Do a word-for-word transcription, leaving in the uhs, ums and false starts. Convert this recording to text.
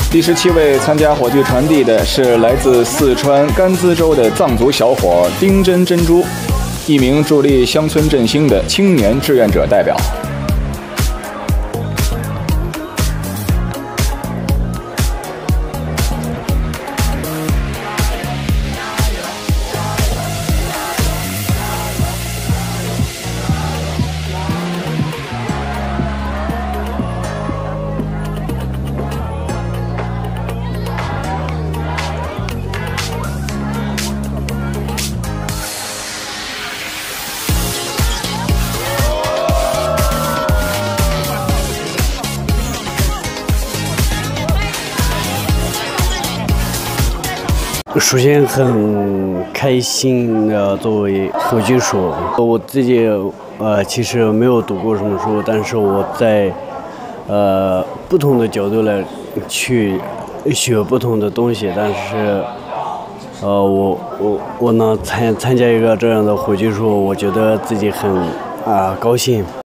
第十七位参加火炬传递的是来自四川甘孜州的藏族小伙丁真珍珠，一名助力乡村振兴的青年志愿者代表。 首先很开心的，作为火炬手，我自己呃其实没有读过什么书，但是我在呃不同的角度来去学不同的东西，但是呃我我我能参参加一个这样的火炬手，我觉得自己很啊、呃、高兴。